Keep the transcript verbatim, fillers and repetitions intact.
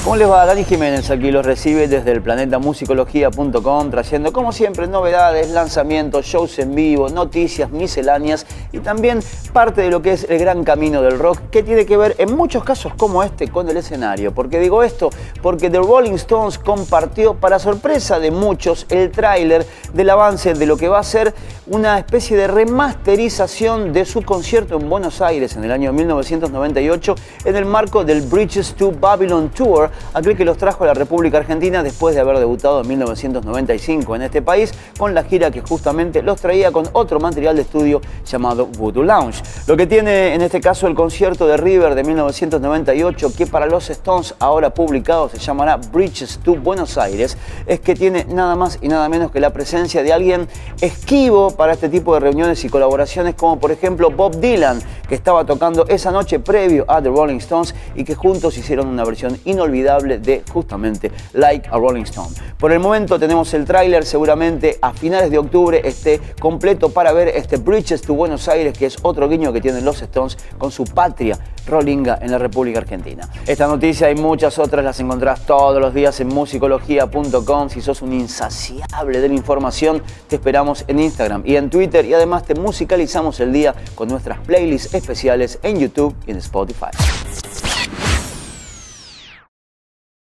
¿Cómo les va? Dani Jiménez aquí los recibe desde el planeta musicología punto com, trayendo como siempre novedades, lanzamientos, shows en vivo, noticias misceláneas y también parte de lo que es el gran camino del rock, que tiene que ver en muchos casos como este con el escenario. ¿Por qué digo esto? Porque The Rolling Stones compartió, para sorpresa de muchos, el tráiler del avance de lo que va a ser una especie de remasterización de su concierto en Buenos Aires en el año mil novecientos noventa y ocho en el marco del Bridges to Babylon Tour, aquel que los trajo a la República Argentina después de haber debutado en mil novecientos noventa y cinco en este país con la gira que justamente los traía con otro material de estudio llamado Voodoo Lounge. Lo que tiene en este caso el concierto de River de mil novecientos noventa y ocho, que para los Stones ahora publicado se llamará Bridges to Buenos Aires, es que tiene nada más y nada menos que la presencia de alguien esquivo para este tipo de reuniones y colaboraciones, como por ejemplo Bob Dylan, que estaba tocando esa noche previo a The Rolling Stones y que juntos hicieron una versión inolvidable de justamente Like a Rolling Stone. Por el momento tenemos el tráiler, seguramente a finales de octubre esté completo para ver este Bridges to Buenos Aires, que es otro guiño que tienen los Stones con su patria rollinga en la República Argentina. Esta noticia y muchas otras las encontrás todos los días en musicología punto com. Si sos un insaciable de la información, te esperamos en Instagram y en Twitter, y además te musicalizamos el día con nuestras playlists especiales en YouTube y en Spotify.